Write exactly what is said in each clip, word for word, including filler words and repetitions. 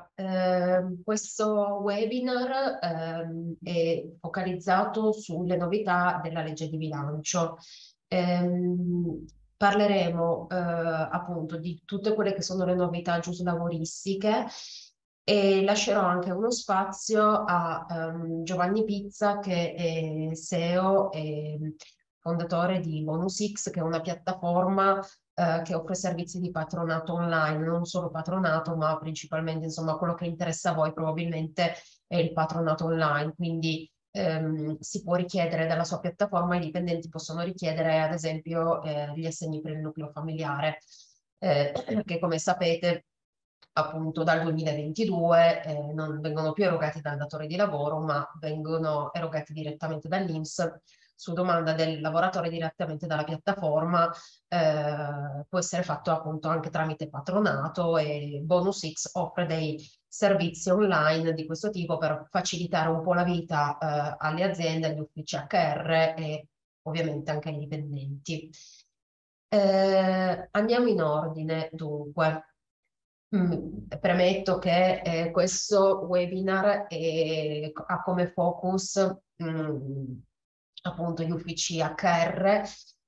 ehm, questo webinar ehm, è focalizzato sulle novità della legge di bilancio. Ehm, parleremo eh, appunto di tutte quelle che sono le novità giuslavoristiche e lascerò anche uno spazio a ehm, Giovanni Pizza, che è S E O e fondatore di BonusX, che è una piattaforma eh, che offre servizi di patronato online, non solo patronato, ma principalmente, insomma, quello che interessa a voi probabilmente è il patronato online. Quindi ehm, si può richiedere dalla sua piattaforma, i dipendenti possono richiedere, ad esempio, eh, gli assegni per il nucleo familiare, eh, che come sapete appunto dal duemilaventidue eh, non vengono più erogati dal datore di lavoro, ma vengono erogati direttamente dall'I N P S su domanda del lavoratore direttamente dalla piattaforma. Eh, può essere fatto appunto anche tramite patronato, e BonusX offre dei servizi online di questo tipo per facilitare un po' la vita eh, alle aziende, agli uffici H R e ovviamente anche ai dipendenti. Eh, andiamo in ordine, dunque. Mm, premetto che eh, questo webinar è- ha come focus mm, appunto gli uffici H R,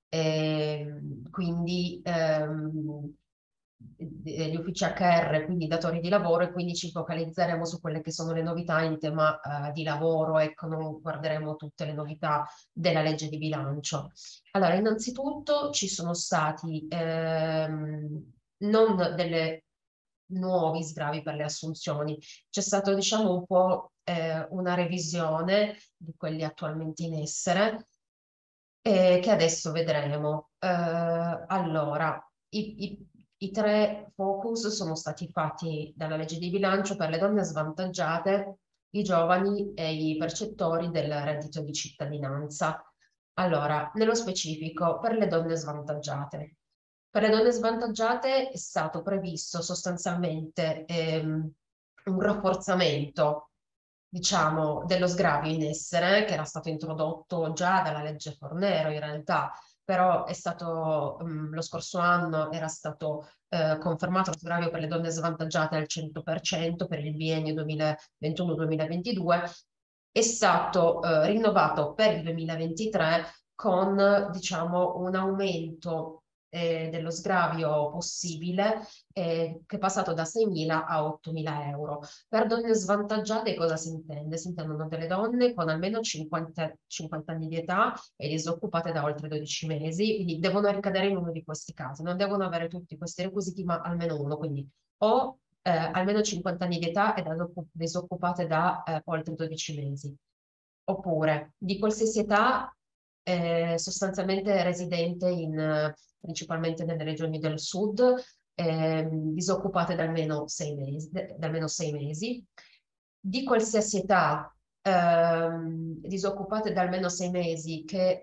ehm, quindi ehm, eh, gli uffici H R, quindi i datori di lavoro, e quindi ci focalizzeremo su quelle che sono le novità in tema eh, di lavoro. Ecco, non guarderemo tutte le novità della legge di bilancio. Allora, innanzitutto ci sono stati ehm, non delle nuovi sgravi per le assunzioni, c'è stato, diciamo, un po' eh, una revisione di quelli attualmente in essere, eh, che adesso vedremo. Eh, allora, i, i- i tre focus sono stati fatti dalla legge di bilancio per le donne svantaggiate, i giovani e i percettori del reddito di cittadinanza. Allora, nello specifico, per le donne svantaggiate. Per le donne svantaggiate è stato previsto sostanzialmente ehm, un rafforzamento, diciamo, dello sgravio in essere, che era stato introdotto già dalla legge Fornero in realtà, però è stato, mh, lo scorso anno era stato eh, confermato lo sgravio per le donne svantaggiate al cento per cento per il biennio duemilaventuno-duemilaventidue. È stato eh, rinnovato per il duemilaventitré con, diciamo, un aumento eh, dello sgravio possibile, eh, che è passato da seimila a ottomila euro. Per donne svantaggiate cosa si intende? Si intendono delle donne con almeno cinquanta, cinquanta anni di età e disoccupate da oltre dodici mesi, quindi devono ricadere in uno di questi casi, non devono avere tutti questi requisiti, ma almeno uno, quindi o eh, almeno cinquanta anni di età e da disoccupate da eh, oltre dodici mesi, oppure di qualsiasi età, eh, sostanzialmente residente in, eh, principalmente nelle regioni del sud, ehm, disoccupate da almeno sei mesi, da almeno sei mesi, di qualsiasi età, ehm, disoccupate da almeno sei mesi, che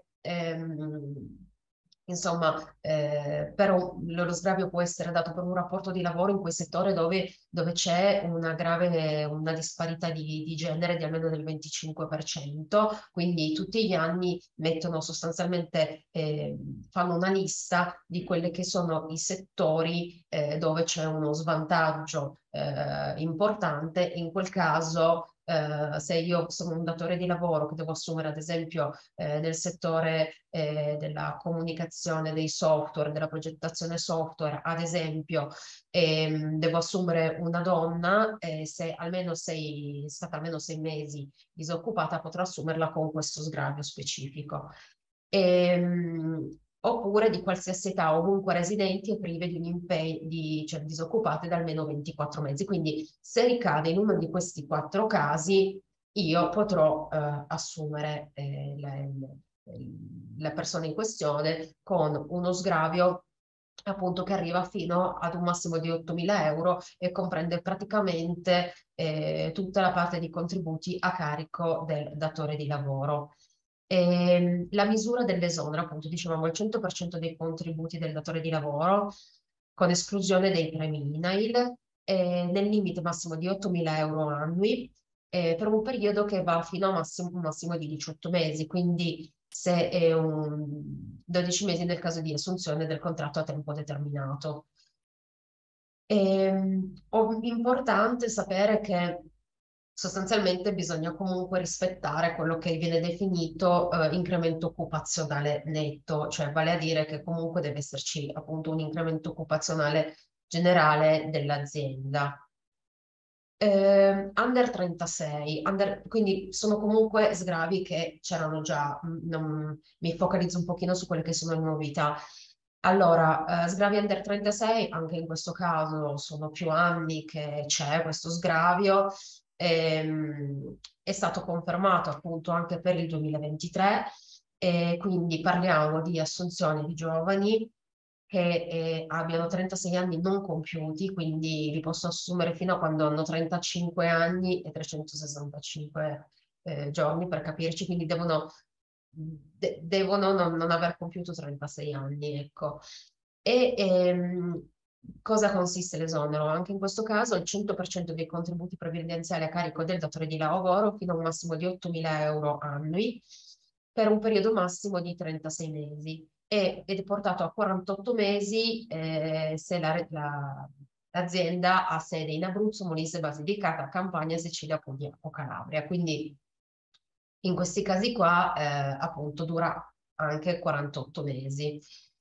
ehm, insomma, eh, però lo sgravio può essere dato per un rapporto di lavoro in quel settore dove, dove c'è una grave, una disparità di, di genere di almeno del venticinque per cento. Quindi tutti gli anni mettono sostanzialmente, eh, fanno una lista di quelli che sono i settori eh, dove c'è uno svantaggio eh, importante. In quel caso, eh, se io sono un datore di lavoro che devo assumere, ad esempio, eh, nel settore eh, della comunicazione dei software, della progettazione software, ad esempio, ehm, devo assumere una donna, eh, se almeno sei, è stata almeno sei mesi disoccupata, potrò assumerla con questo sgravio specifico. Ehm, oppure di qualsiasi età, ovunque residenti e prive di un impegno, di, cioè disoccupate da almeno ventiquattro mesi. Quindi se ricade in uno di questi quattro casi, io potrò eh, assumere eh, le, la persona in questione con uno sgravio appunto che arriva fino ad un massimo di ottomila euro e comprende praticamente eh, tutta la parte di contributi a carico del datore di lavoro. E la misura dell'esonero, appunto, dicevamo il cento per cento dei contributi del datore di lavoro, con esclusione dei premi I N A I L, eh, nel limite massimo di ottomila euro annui, eh, per un periodo che va fino a massimo, un massimo di diciotto mesi, quindi se è un dodici mesi nel caso di assunzione del contratto a tempo determinato. È importante sapere che sostanzialmente bisogna comunque rispettare quello che viene definito eh, incremento occupazionale netto, cioè vale a dire che comunque deve esserci appunto un incremento occupazionale generale dell'azienda. Eh, under trentasei, under- quindi sono comunque sgravi che c'erano già. Mm, non- mi focalizzo un pochino su quelle che sono le novità. Allora, eh, sgravi under trentasei, anche in questo caso sono più anni che c'è questo sgravio. Ehm, è stato confermato appunto anche per il duemilaventitré, e quindi parliamo di assunzioni di giovani che eh, abbiano trentasei anni non compiuti, quindi li posso assumere fino a quando hanno trentacinque anni e trecentosessantacinque eh, giorni, per capirci, quindi devono, de- devono non, non aver compiuto trentasei anni, ecco. E ehm, cosa consiste l'esonero? Anche in questo caso il cento per cento dei contributi previdenziali a carico del datore di lavoro fino a un massimo di ottomila euro annui per un periodo massimo di trentasei mesi e, ed è portato a quarantotto mesi eh, se la- la- l'azienda ha sede in Abruzzo, Molise, Basilicata, Campania, Sicilia, Puglia o Calabria. Quindi in questi casi qua eh, appunto dura anche quarantotto mesi.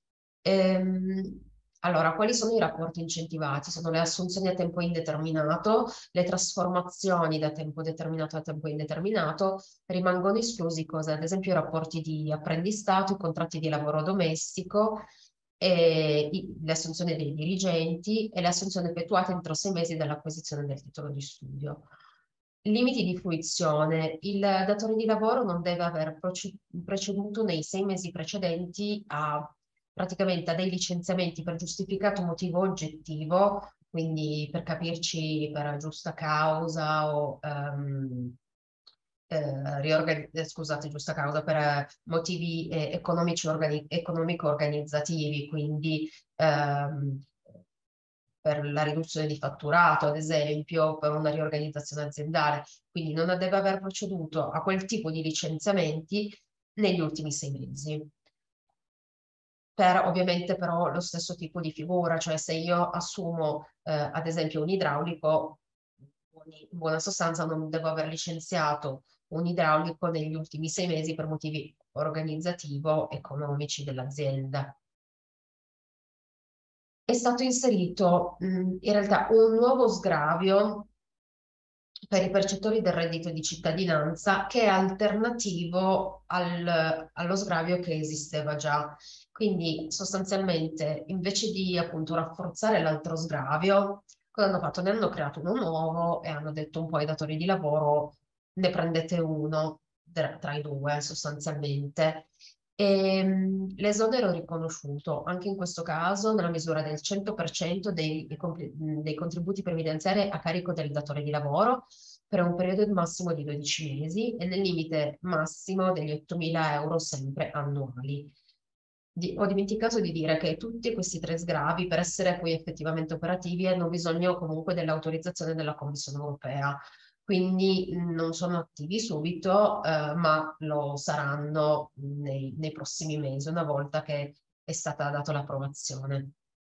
Ehm, allora, quali sono i rapporti incentivati? Sono le assunzioni a tempo indeterminato, le trasformazioni da tempo determinato a tempo indeterminato, rimangono esclusi cosa? Ad esempio i rapporti di apprendistato, i contratti di lavoro domestico, e i- le assunzioni dei dirigenti e le assunzioni effettuate entro sei mesi dall'acquisizione del titolo di studio. Limiti di fruizione. Il datore di lavoro non deve aver proce- preceduto nei sei mesi precedenti a praticamente a dei licenziamenti per giustificato motivo oggettivo, quindi per capirci per giusta causa o ehm, eh, riorgan- eh, scusate, giusta causa, per eh, motivi eh, economici organi- economico-organizzativi, quindi ehm, per la riduzione di fatturato, ad esempio, per una riorganizzazione aziendale. Quindi non deve aver proceduto a quel tipo di licenziamenti negli ultimi sei mesi. Per ovviamente però lo stesso tipo di figura, cioè se io assumo eh, ad esempio un idraulico, in buona sostanza non devo aver licenziato un idraulico negli ultimi sei mesi per motivi organizzativo-economici dell'azienda. È stato inserito mh, in realtà un nuovo sgravio per i percettori del reddito di cittadinanza che è alternativo al- allo sgravio che esisteva già. Quindi sostanzialmente invece di appunto rafforzare l'altro sgravio, cosa hanno fatto? Ne hanno creato uno nuovo e hanno detto un po' ai datori di lavoro, ne prendete uno tra tra i due sostanzialmente. Ehm, l'esonero riconosciuto, anche in questo caso, nella misura del cento per cento dei, dei compli- dei contributi previdenziari a carico del datore di lavoro per un periodo massimo di dodici mesi e nel limite massimo degli ottomila euro sempre annuali. Di- ho dimenticato di dire che tutti questi tre sgravi, per essere poi effettivamente operativi, hanno bisogno comunque dell'autorizzazione della Commissione europea. Quindi mh, non sono attivi subito, eh, ma lo saranno nei, nei prossimi mesi, una volta che è stata data l'approvazione.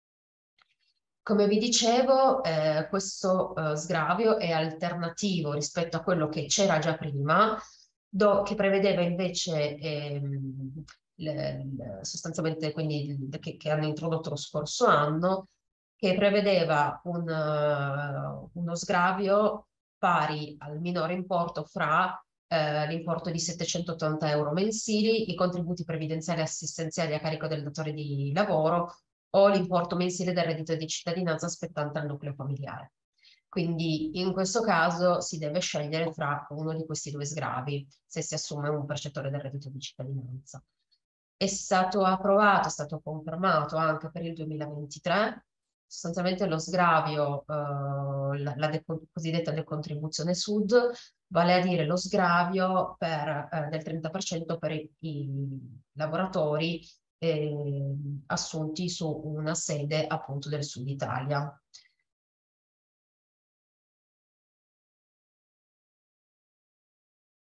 Come vi dicevo, eh, questo eh, sgravio è alternativo rispetto a quello che c'era già prima, do- che prevedeva invece ehm, le- le- sostanzialmente quindi il- che, che hanno introdotto lo scorso anno, che prevedeva un, eh, uno sgravio pari al minore importo fra eh, l'importo di settecentottanta euro mensili, i contributi previdenziali e assistenziali a carico del datore di lavoro o l'importo mensile del reddito di cittadinanza spettante al nucleo familiare. Quindi in questo caso si deve scegliere fra uno di questi due sgravi se si assume un percettore del reddito di cittadinanza. È stato approvato, è stato confermato anche per il duemilaventitré, sostanzialmente lo sgravio, eh, la, la deco- cosiddetta decontribuzione sud, vale a dire lo sgravio per, eh, del trenta per cento per i, i lavoratori eh, assunti su una sede appunto del sud Italia.